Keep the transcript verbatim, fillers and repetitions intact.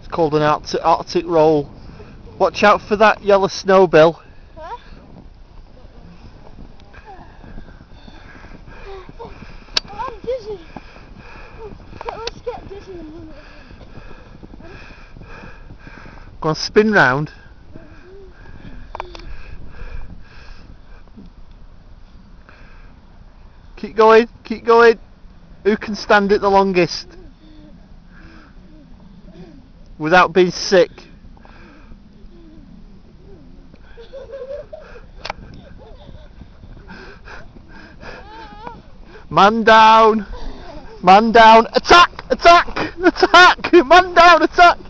called an Arctic, Arctic roll. Watch out for that yellow snowbill. Huh? Oh, I'm dizzy. Let's get dizzy in a minute. Go on, spin round. Keep going, keep going. Who can stand it the longest without being sick? Man down! Man down! Attack! Attack! Attack! Man down! Attack!